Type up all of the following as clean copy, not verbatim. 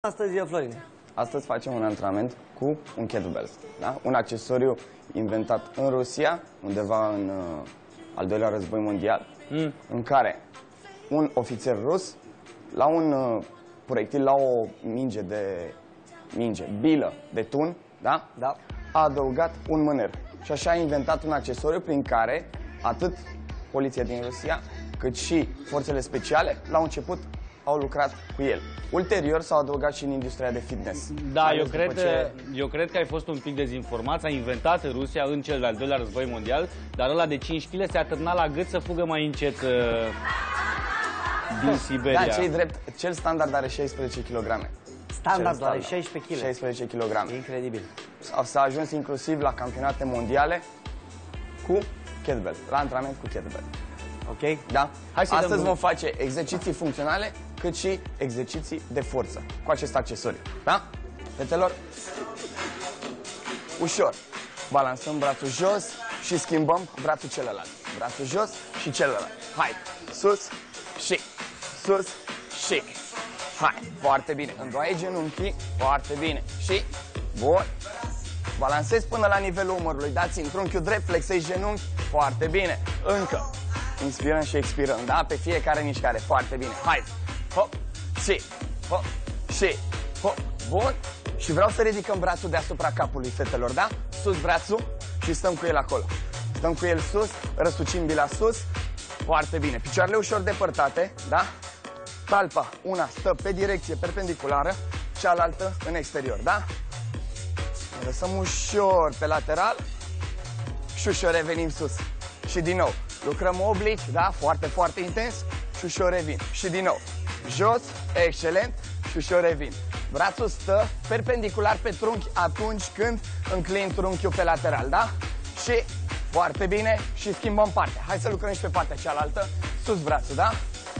Astăzi, Florin. Astăzi facem un antrenament cu un kettlebell, da? Un accesoriu inventat în Rusia, undeva în al doilea război mondial, în care un ofițer rus, la un proiectil, la o bilă de tun, da? Da. A adăugat un mâner. Și așa a inventat un accesoriu prin care atât poliția din Rusia, cât și forțele speciale, la început au lucrat cu el. Ulterior s-au adăugat și în industria de fitness. Da, eu cred că ai fost un pic dezinformat. S-a inventat în Rusia în cel de-al doilea război mondial, dar ăla de 5 kg se atârna la gât să fugă mai încet din Siberia. Da, ce-i drept, cel standard are 16 kg. Standardul are 16 kg. 16 kg. Incredibil. S-a ajuns inclusiv la campionate mondiale cu kettlebell, la antrenament cu kettlebell. Ok? Da? Astăzi vom face exerciții funcționale, cât și exerciții de forță cu acest accesoriu. Da? Fetelor, ușor. Balansăm brațul jos și schimbăm cu brațul celălalt. Brațul jos și celălalt. Hai, sus și sus și. Hai, foarte bine. Îndoaie genunchii, foarte bine. Și, bun. Balansezi până la nivelul umărului. Dați în trunchiul drept, flexezi genunchi, foarte bine. Încă. Inspirăm și expirăm, da? Pe fiecare mișcare, foarte bine. Hai, hop, și, hop, și, hop, bun. Și vreau să ridicăm brațul deasupra capului, fetelor, da? Sus brațul și stăm cu el acolo. Stăm cu el sus, răsucim bila sus, foarte bine. Picioarele ușor depărtate, da? Talpa, una stă pe direcție perpendiculară, cealaltă în exterior, da? Ne lăsăm ușor pe lateral și ușor revenim sus. Și din nou, lucrăm oblici, da? Foarte, foarte intens și ușor revin. Și din nou, jos, excelent, și ușor revin. Brațul stă perpendicular pe trunchi atunci când înclin trunchiul pe lateral, da? Și foarte bine și schimbăm partea. Hai să lucrăm și pe partea cealaltă. Sus brațul, da?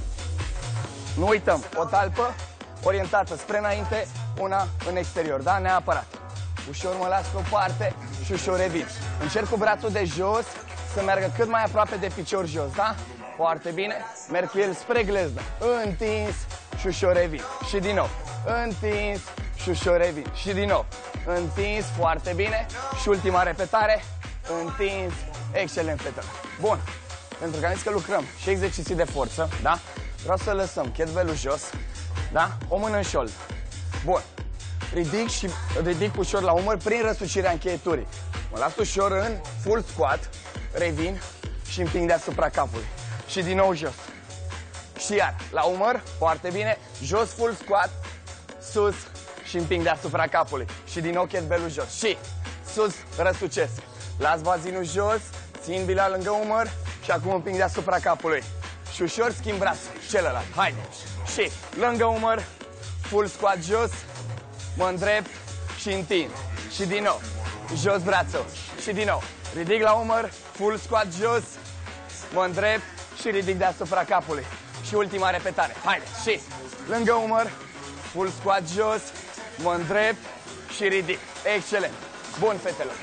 Nu uităm, o talpă orientată spre înainte, una în exterior, da? Neapărat. Ușor mă las pe o parte și ușor revin. Încerc cu brațul de jos să meargă cât mai aproape de picior jos, da? Foarte bine. Merg cu el spre gleznă. Întins și ușor revin. Și din nou. Întins și ușor revin. Și din nou. Întins, foarte bine. Și ultima repetare. Întins. Excelent, fetele. Bun. Pentru că am zis că lucrăm și exerciții de forță, da? Vreau să lăsăm kettlebell-ul jos, da? O mână în șold. Bun. Ridic ușor la umăr prin răsucirea încheieturii. Mă las ușor în full squat, revin și împing deasupra capului. Și din nou jos. Și iar, la umăr, foarte bine, jos full squat, sus și împing deasupra capului. Și din nou kettlebell-ul jos. Și sus, răsucesc. Las bazinul jos, țin bila lângă umăr și acum împing deasupra capului. Și ușor schimb brațul, celălalt. Haide. Și lângă umăr, full squat jos, mă îndrept și întind. Și din nou, jos brațul. Și din nou, ridic la umăr, full squat jos, mă îndrept și ridic deasupra capului. Și ultima repetare. Haide. Și lângă umăr, full squat jos, mă îndrept și ridic. Excelent. Bun, fetelor.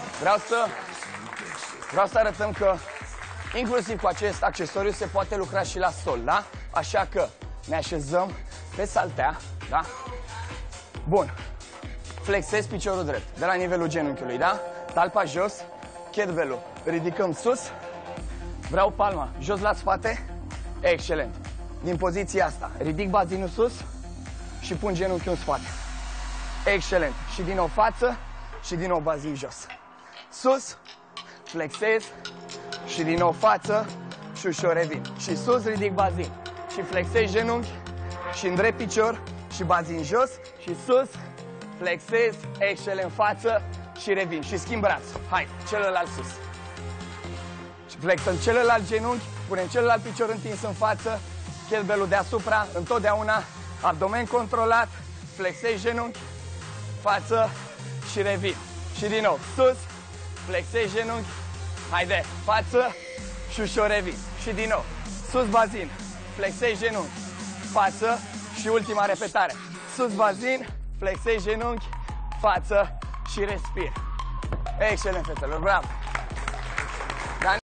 Vreau să arătăm că inclusiv cu acest accesoriu se poate lucra și la sol, da? Așa că ne așezăm pe saltea, da? Bun. Flexez piciorul drept, de la nivelul genunchiului, da? Talpa jos, kettlebell-ul ridicăm sus, vreau palma jos la spate, excelent. Din poziția asta, ridic bazinul sus și pun genunchiul în spate. Excelent. Și din nou față și din nou bazin jos. Sus, flexez și din nou față și ușor revin. Și sus, ridic bazin și flexez genunchi și îndrept picior și bazin jos și sus, flexez, excelent, față și revin. Și schimb brațul. Hai, celălalt sus. Și flexăm celălalt genunchi, punem celălalt picior întins în față, kettlebell-ul deasupra, întotdeauna abdomen controlat, flexez genunchi, față și revin. Și din nou, sus, flexez genunchi, haide, față și ușor revin. Și din nou, sus bazin, flexez genunchi, față și ultima repetare. Sus bazin, flexez genunchi, față și respir. Excelent, fetelor, bravo!